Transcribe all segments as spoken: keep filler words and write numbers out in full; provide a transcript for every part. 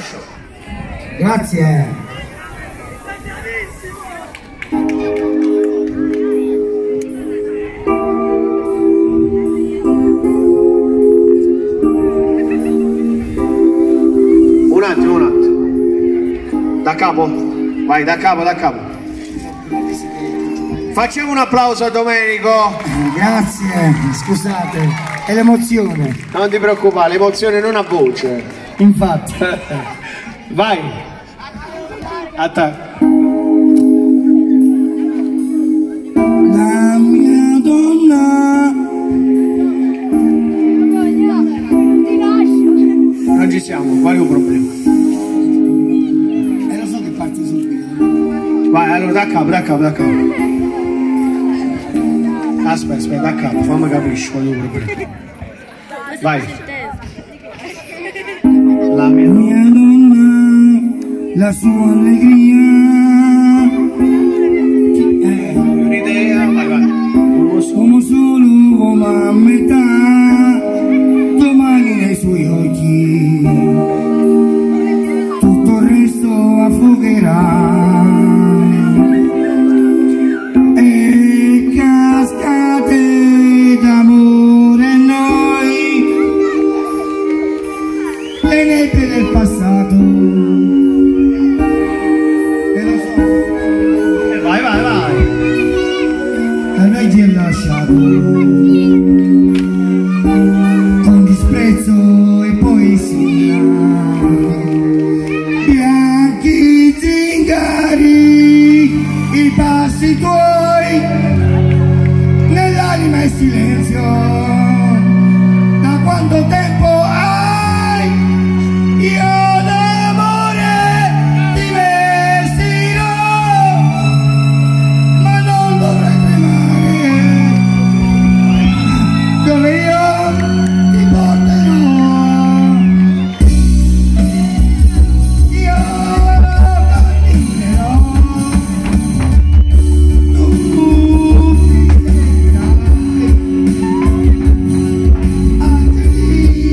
lascio. Grazie. Un attimo, un attimo. Da capo? Vai, da capo, da capo. Facciamo un applauso a Domenico. Grazie, scusate, è l'emozione. Non ti preoccupare, l'emozione non ha voce. Infatti. Vai. Attacca. La mia donna. Non ci siamo, qual è un problema? E lo so che parti subito. Vai, allora da capo, da capo, da capo. Aspetta, aspetta, da capo, fammi capire qual è un problema. Vai. La mia, mia donna, la sua allegria. eh, un'idea, vai, vai. Come solo uomo a metà, domani nei suoi occhi, tutto il resto affogherà. E cascate d'amore noi, le nebbie del passato. E lo so. Eh, vai, vai, vai. A noi ti è lasciato con disprezzo e poesia, bianchi zingari, i passi tuoi nell'anima e silenzio. Da quanto tempo hai? Io d'amore ti vestirò, ma non dovrai tremare, dove io ti porterò. Io camminerò, tu mi vedrai, angeli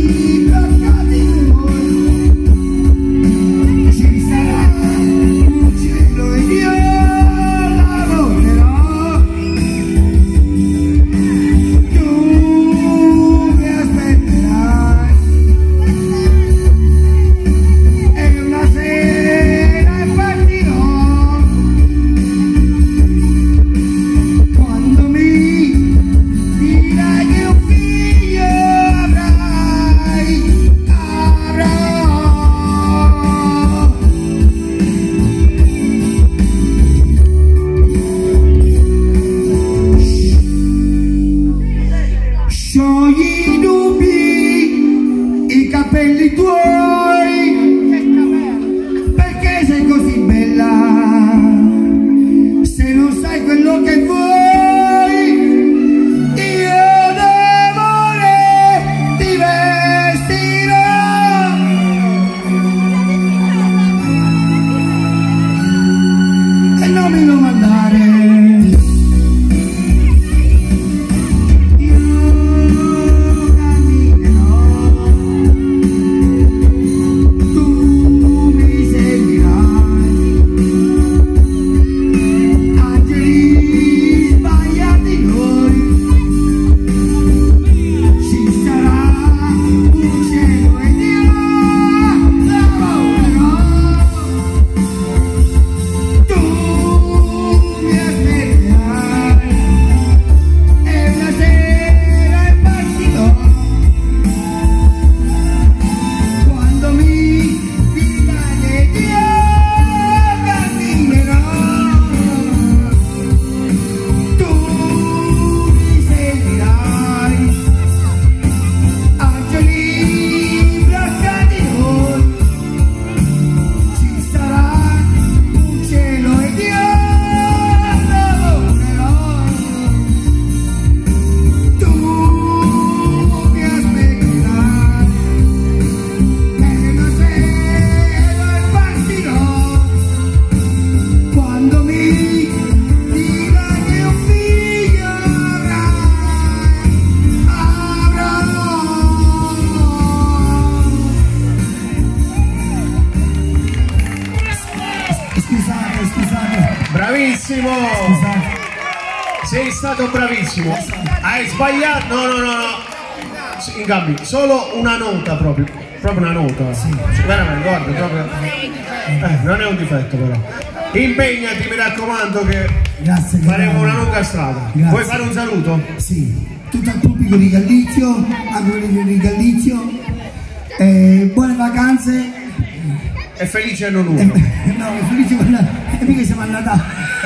Bravissimo! Scusate. Sei stato bravissimo. Hai sbagliato? No, no, no, no. In cambio, solo una nota proprio. Proprio una nota. Sì. Veramente, guarda, proprio. Eh, non è un difetto però. Impegnati, mi raccomando, che Grazie, faremo una lunga strada. Grazie. Vuoi fare un saluto? Sì, tutto il pubblico di Gallizio, a quelli di Gallizio, eh, buone vacanze. È felice anno nuovo. Eh, no, felice per la... E mica siamo a Natale.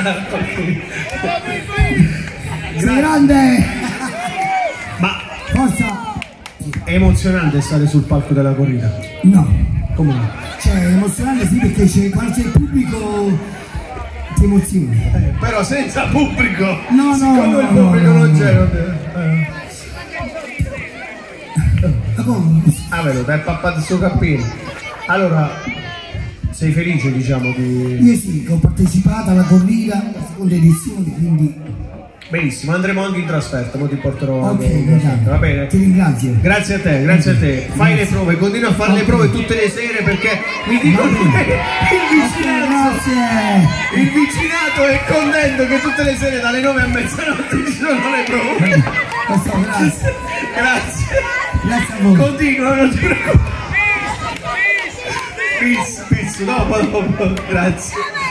Sei grande! Ma Forza! è emozionante stare sul palco della corrida? No. Come no? Cioè, è emozionante sì, perché c'è, quando c'è il pubblico ti emozioni. Eh, però senza pubblico. No, no, Siccome no, il pubblico no, non no. c'è. Eh. Ma come? Ah, vedo, è pappato il suo cappino. Allora, sei felice, diciamo, di... Io sì, che ho partecipato alla corrida, alla seconda edizione, quindi... Benissimo, andremo anche in trasferta, poi ti porterò Ok, anche in trasferta, va bene? ti ringrazio. Grazie a te, grazie a te. Fai le prove, continua a fare le prove tutte le sere perché mi dicono che il vicinato, Grazie! il vicinato è contento che tutte le sere dalle nove a mezzanotte ci sono le prove. Lo so, grazie. Grazie. Grazie a voi. Continua, non ti preoccupare. Peace, peace, dopo, dopo, grazie.